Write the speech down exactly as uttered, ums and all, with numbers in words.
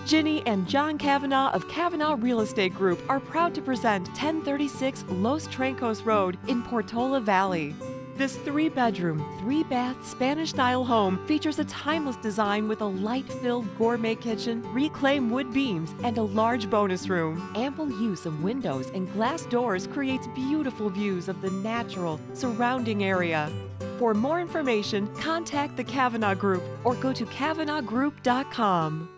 Ginny and John Kavanaugh of Kavanaugh Real Estate Group are proud to present ten thirty-six Los Trancos Road in Portola Valley. This three-bedroom, three-bath Spanish-style home features a timeless design with a light-filled gourmet kitchen, reclaimed wood beams, and a large bonus room. Ample use of windows and glass doors creates beautiful views of the natural surrounding area. For more information, contact the Kavanaugh Group or go to Kavanaugh Group dot com.